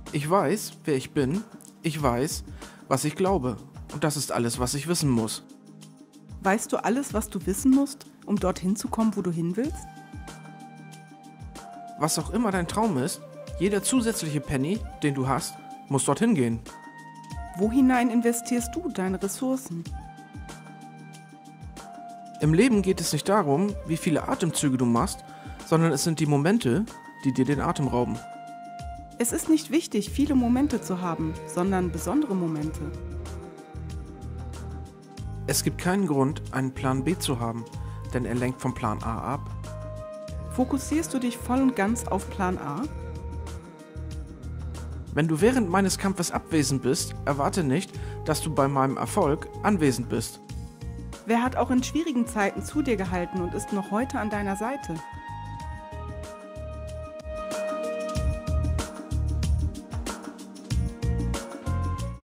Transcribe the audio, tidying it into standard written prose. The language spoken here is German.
Ich weiß, wer ich bin. Ich weiß, was ich glaube. Und das ist alles, was ich wissen muss. Weißt du alles, was du wissen musst, um dorthin zu kommen, wo du hin willst? Was auch immer dein Traum ist, jeder zusätzliche Penny, den du hast, muss dorthin gehen. Wo hinein investierst du deine Ressourcen? Im Leben geht es nicht darum, wie viele Atemzüge du machst, sondern es sind die Momente, die dir den Atem rauben. Es ist nicht wichtig, viele Momente zu haben, sondern besondere Momente. Es gibt keinen Grund, einen Plan B zu haben, denn er lenkt vom Plan A ab. Fokussierst du dich voll und ganz auf Plan A? Wenn du während meines Kampfes abwesend bist, erwarte nicht, dass du bei meinem Erfolg anwesend bist. Wer hat auch in schwierigen Zeiten zu dir gehalten und ist noch heute an deiner Seite?